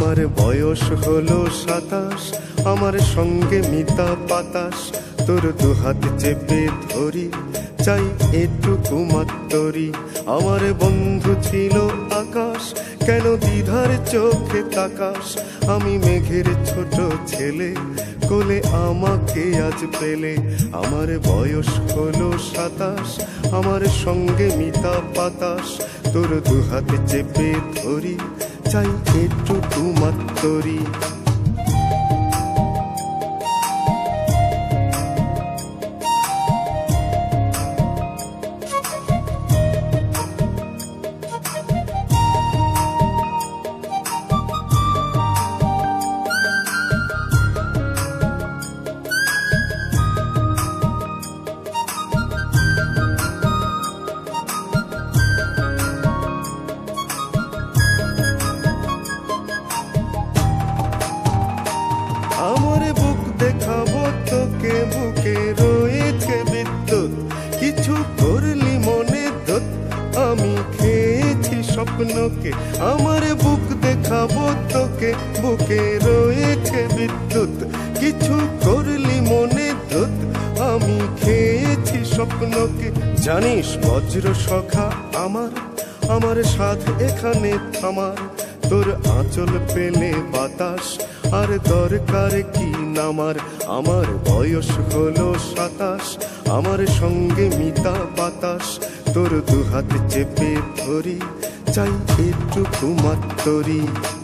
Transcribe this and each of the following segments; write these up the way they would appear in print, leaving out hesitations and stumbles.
আমার বয়স হলো 27, আমার সঙ্গে মিতা বাতাস। তোর দুহাত চেপে ধরি, চাই এটুকু মাত্তরি। আমার বন্ধু ছিল আকাশ, কেন দ্বিধার চোখে তাকাস? আমি মেঘের ছোট ছেলে, কোলে আমাকে আজ পেলে। আমার বয়স হলো 27, আমার সঙ্গে মিতা বাতাস। তোর দুহাত চেপে ধরি, চাই এটুকু মাত্তরি। আমার বুক দেখাবো তোকে, বুকে রয়েছে বিদ্যুৎ। কিছু করলি মনে দোত, আমি খেয়েছি স্বপ্নকে। আমার বুক দেখাবো তোকে, বুকে রয়েছে বিদ্যুৎ। কিছু করলি মনে দোত, আমি খেয়েছি স্বপ্নকে। জানিস বজ্র সখা আমার, আমার সাধ এখানে থামার। তোর আঁচল পেলে বাতাস, আর দরকার কি নামার। আমার বয়স হলো 27, আমার সঙ্গে মিতা বাতাস। তোর দুহাত চেপে ধরি, চাই এটুকু মাত্তরি।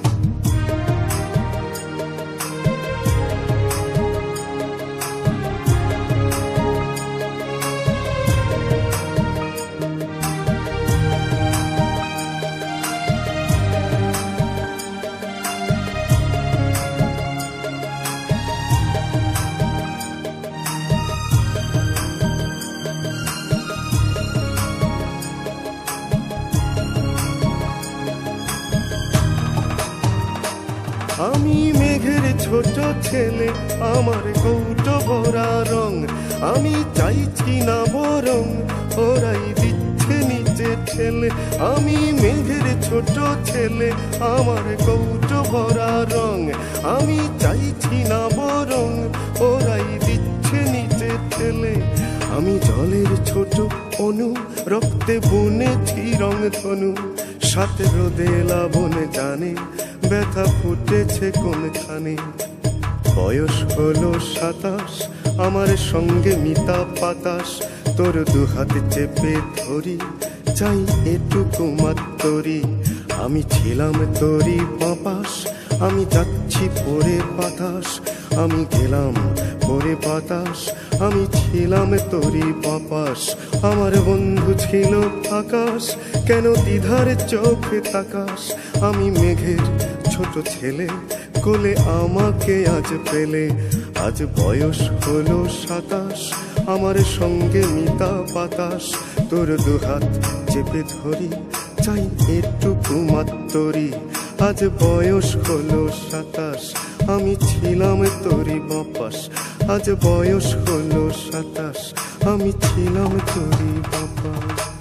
আমি মেঘের ছোট ছেলে, আমার কৌটো ভরা রং। আমি চাইছি না বরং, ওরাই দিচ্ছে নিচে ঠেলে। আমি মেঘের ছোট ছেলে, আমার কৌটো ভরা রং। আমি চাইছি না বরং, ওরাই দিচ্ছে নিচে ঠেলে। আমি জলের ছোট অনু, রক্তে বুনেছি রং ধনু। সাথে রোদে লাবণ জানে, ব্যথা ফুটেছে কোনখানে। বয়স হলো 27, আমার সঙ্গে মিতা বাতাস। তোর দুহাত চেপে ধরি, চাই এটুকু মাত্তরি। আমি ছিলাম তোরই বাতাস, আমি যাচ্ছি পরে বাতাস। আমি গেলাম পরে বাতাস, আমি ছিলাম তোরই বাতাস। আমার বন্ধু ছিল আকাশ, কেন দ্বিধার চোখে তাকাস? আমি মেঘের ছোট ছেলে, কোলে আমাকে আজ পেলে। আজ বয়স হলো 27, আমার সঙ্গে মিতা বাতাস। তোর দুহাত চেপে ধরি, চাই এটুকু মাত্তরি। আজ বয়স হলো 27, আমি ছিলাম তোরই বাতাস। আজ বয়স হলো 27, আমি ছিলাম তোরই বাতাস।